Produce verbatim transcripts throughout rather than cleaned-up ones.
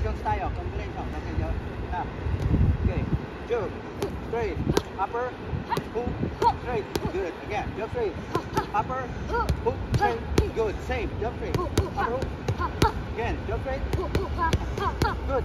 Combinations tayo. Combinations. Okay, jump. Up. Okay. Jump. Straight. Upper. Hook. Straight. Good. Again. Jump straight. Upper. Hook. Straight. Good. Same. Jump straight. Upper hook. Again. Jump straight. Good.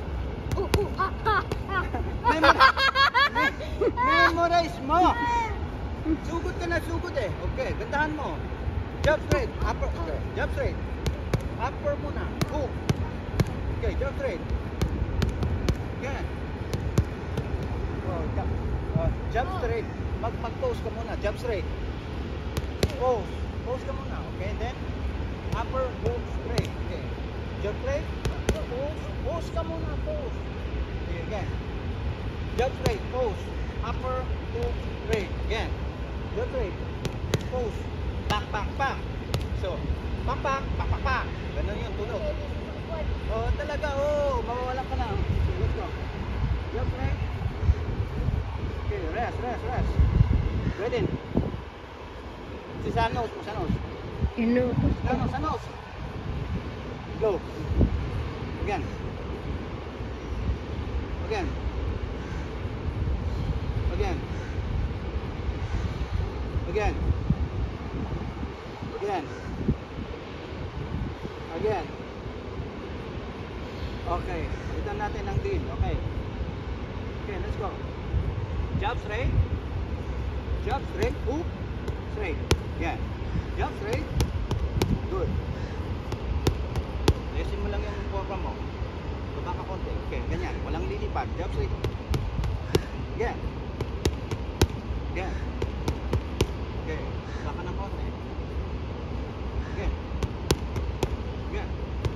Memorize mo. Sugod ka na, sugod eh. Okay, gandahan mo. Jump straight. Upper. Okay. Jump straight. Upper muna. Hook. Okay, jump straight. Again. Oh, jump. Uh, jump straight. Mag mag-pose ka muna. Jump straight. Pose. Pose ka muna. Okay, then upper hook straight. Okay. Jump straight. Pose. Pose ka muna. Pose. Okay, again. Jump straight. Pose. Upper hook straight. Again. Jump straight. Pose. Back, back, back. So, back, back, back, back, back. Ganun yung tunog. Oh, talaga. Oh, mawawala ka na. So, let's go. Jump straight. Okay, rest, rest, rest. Ready? Si sa nose mo, sa nose. Ino. Sa nose, sa nose. Go. Again. Again. Again. Again. Again. Again. Okay. Ito natin ang deal. Okay. Okay, let's go. Jump straight. Jump straight. Hook. Straight. Again. Jump straight. Good. Lesin mo lang yung program mo. Baba ka konti. Okay, ganyan. Walang lilipad. Jump straight. Again. Again. Okay. Baba ka ng konti. Again. Again.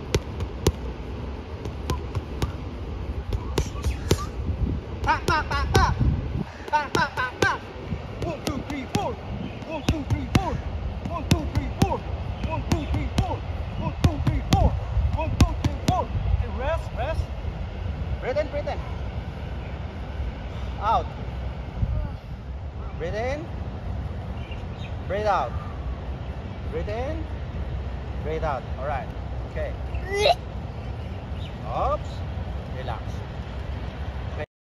Pa, pa, pa, pa. Pa, pa, pa, pa. One, two, three, four. One, two, three, four. One, two, three, four. One, two, three, four. One, two, three, four. One, two, three, four. Okay, rest, rest. Breathe in, breathe in. Out. Breathe in. Breathe out. Breathe in. Breathe out. All right. Okay. Oops. Relax.